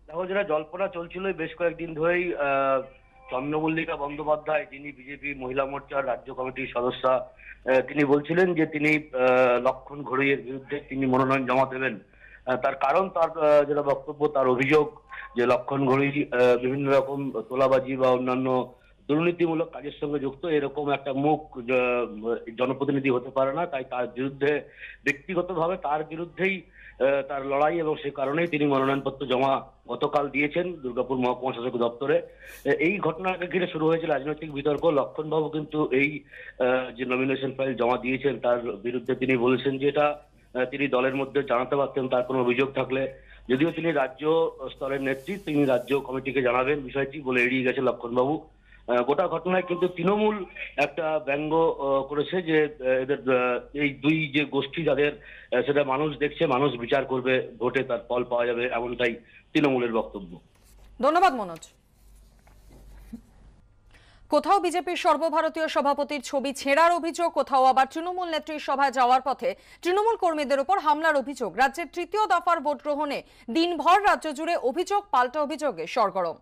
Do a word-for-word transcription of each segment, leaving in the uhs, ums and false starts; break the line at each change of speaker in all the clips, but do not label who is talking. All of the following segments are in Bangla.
দেখো, যেটা জল্পনা চলছিল বেশ কয়েকদিন ধরেই আহ চন্দ্রমল্লিকা বন্দ্যোপাধ্যায়, যিনি বিজেপি মহিলা মোর্চার রাজ্য কমিটির সদস্যা, আহ, তিনি বলছিলেন যে তিনি আহ, লক্ষণ ঘড়ইয়ের বিরুদ্ধে তিনি মনোনয়ন জমা দেবেন। আহ, তার কারণ তার আহ, যেটা বক্তব্য, তার অভিযোগ যে লক্ষণ ঘড়ই আহ, বিভিন্ন রকম তোলাবাজি বা অন্যান্য দুর্নীতিমূলক কাজের সঙ্গে যুক্ত, এরকম একটা মুখ আহ, জনপ্রতিনিধি হতে পারে না। তাই তার বিরুদ্ধে ব্যক্তিগতভাবে তার বিরুদ্ধেই আহ, তার লড়াই, এবং সে কারণেই তিনি মনোনয়নপত্র জমা গতকাল দিয়েছেন দুর্গাপুর মহকুমা শাসক দপ্তরে। আহ, এই ঘটনাকে ঘিরে শুরু হয়েছে রাজনৈতিক বিতর্ক। লক্ষণবাবু কিন্তু এই আহ, যে নমিনেশন ফাইল জমা দিয়েছেন তার বিরুদ্ধে তিনি বলেছেন যে এটা আহ, তিনি দলের মধ্যে জানাতে পারতেন তার কোনো অভিযোগ থাকলে, যদিও তিনি রাজ্য স্তরের নেত্রী, তিনি রাজ্য কমিটিকে জানাবেন বিষয়টি বলে এড়িয়ে গেছে লক্ষণবাবু। আহ, গোটা ঘটনায় কিন্তু তৃণমূল একটা ব্যঙ্গ আহ, করেছে যে আহ, এদের আহ, এই দুই যে গোষ্ঠী, যাদের আহ, সেটা মানুষ দেখছে, মানুষ বিচার করবে, ভোটে তার ফল পাওয়া যাবে, এমনটাই তৃণমূলের বক্তব্য।
ধন্যবাদ মনোজ। কোথাও বিজেপির সর্বভারতীয় সভাপতির ছবি ছেঁড়ার অভিযোগ, কোথাও আবার তৃণমূল নেত্রীর সভায় যাওয়ার পথে তৃণমূল কর্মীদের উপর হামলার অভিযোগ। রাজ্যের তৃতীয় দফার ভোট গ্রহণে দিনভর রাজ্য জুড়ে অভিযোগ পাল্টা অভিযোগে সরগরম।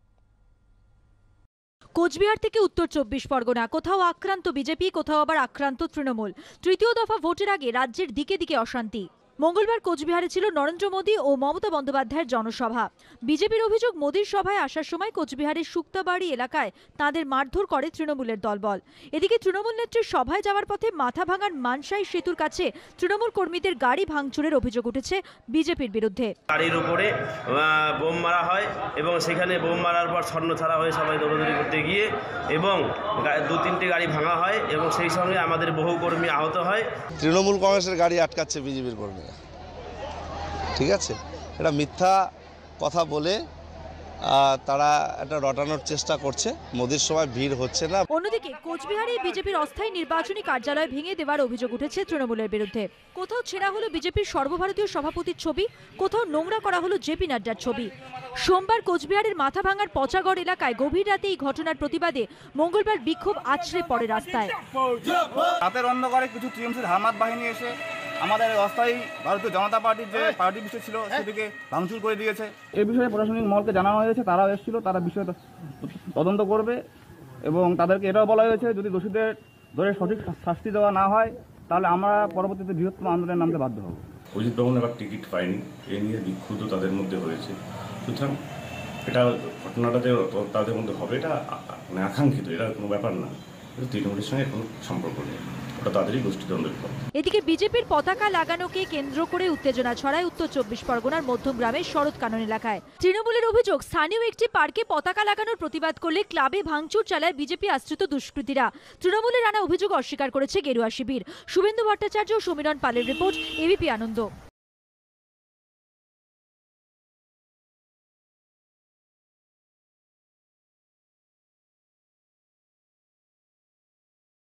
কোচবিহার থেকে উত্তর চব্বিশ পরগনা, কোথাও আক্রান্ত বিজেপি, কোথাও আবার আক্রান্ত তৃণমূল। তৃতীয় দফা ভোটের আগে রাজ্যের দিকে দিকে অশান্তি। মঙ্গলবার কোচবিহারে ছিল নরেন্দ্র মোদী ও মমতা বন্দ্যোপাধ্যায়ের জনসভা। বিজেপির অভিযোগ, মোদীর সভায় আসার সময় কোচবিহারের শুক্তাবাড়ি এলাকায় তাঁদের মারধর করে তৃণমূলের দলবল। এদিকে তৃণমূল নেত্রীর সভায় যাওয়ার পথে মাথা ভাঙার মানসাই সেতুর কাছে তৃণমূল কর্মীদের গাড়ি ভাঙচুরের অভিযোগ উঠেছে বিজেপির বিরুদ্ধে।
গাড়ির উপরে বোম মারা হয় এবং সেখানে বোম মারার পর ছন্ন ছাড়া হয়ে সবাই দৌড়দৌড়ি করতে গিয়ে এবং দু তিনটে গাড়ি ভাঙা হয় এবং সেই সঙ্গে আমাদের বহু কর্মী আহত হয়।
তৃণমূল কংগ্রেসের গাড়ি আটকাচ্ছে বিজেপির কর্মীরা, ঠিক আছে? এটা মিথ্যা কথা বলে তারা এটা রটানোর চেষ্টা করছে। মোদির সময় ভিড় হচ্ছে না।
অন্যদিকে কোচবিহারে বিজেপির অস্থায়ী নির্বাচনী কার্যালয় ভেঙে দেওয়ার অভিযোগ উঠেছে তৃণমূলের বিরুদ্ধে। কোথাও ছেঁড়া হলো বিজেপির সর্বভারতীয় সভাপতির ছবি, কোথাও নোংরা করা হলো জেপি নাড্ডার ছবি। সোমবার কোচবিহারের মাথাভাঙার পচাগড় এলাকায় গভীর রাতে এই ঘটনার প্রতিবাদে মঙ্গলবার বিক্ষোভ আছড়ে পড়ে রাস্তায়।
রাতের অন্ধকারে কিছু টিএমসির হামাত বাহিনী এসে আমাদের অস্থায়ী ভারতীয় জনতা পার্টির যে পার্টি বিষয় ছিল সেটিকে ভাঙচুর করে দিয়েছে। এই বিষয়ে প্রশাসনিক মহলকে জানানো হয়েছে, তারাও এসেছিল, তারা বিষয়ে তদন্ত করবে এবং তাদেরকে এটাও বলা হয়েছে যদি দোষীদের ধরে সঠিক শাস্তি দেওয়া না হয় তাহলে আমরা পরবর্তীতে বৃহত্তম আন্দোলনের নামতে বাধ্য হব।
অজিত বাবু এবার টিকিট পায়নি, এ নিয়ে বিক্ষুব্ধ তাদের মধ্যে হয়েছে। সুতরাং এটা ঘটনাটা যে তাদের মধ্যে হবে এটা মানে আকাঙ্ক্ষিত, এটা কোনো ব্যাপার না। তৃণমূলের সঙ্গে কোনো সম্পর্ক নেই, ওটা তাদেরই গোষ্ঠীদ্বন্দ্বের ফল।
এদিকে বিজেপির পতাকা লাগানোকে কেন্দ্র করে উত্তেজনা ছড়ায় উত্তর চব্বিশ পরগনার মধ্যমগ্রামের শরৎ কানন এলাকায়। তৃণমূলের অভিযোগ, স্থানীয় একটি পার্কে পতাকা লাগানোর প্রতিবাদ করলে ক্লাবে ভাঙচুর চালায় বিজেপি আশ্রিত দুষ্কৃতীরা। তৃণমূলের আনা অভিযোগ অস্বীকার করেছে গেরুয়া শিবির। শুভেন্দু ভট্টাচার্য ও সমীরণ পালের রিপোর্ট, এবিপি আনন্দ।